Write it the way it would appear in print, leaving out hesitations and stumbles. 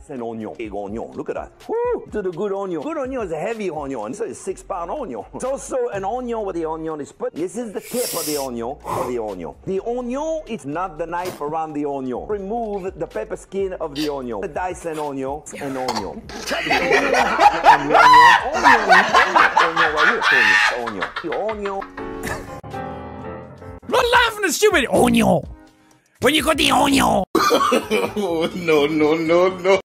an onion. Big onion. Look at that. Woo! To the good onion. Good onion is a heavy onion. This is a 6-pound onion. It's also an onion where the onion is put. This is the tip of the onion. The onion is not the knife around the onion. Remove the pepper skin of the onion. Dice an onion. An onion. Cut the onion. Onion. Not laughing at stupid oNiO. When you got the oNiO. No.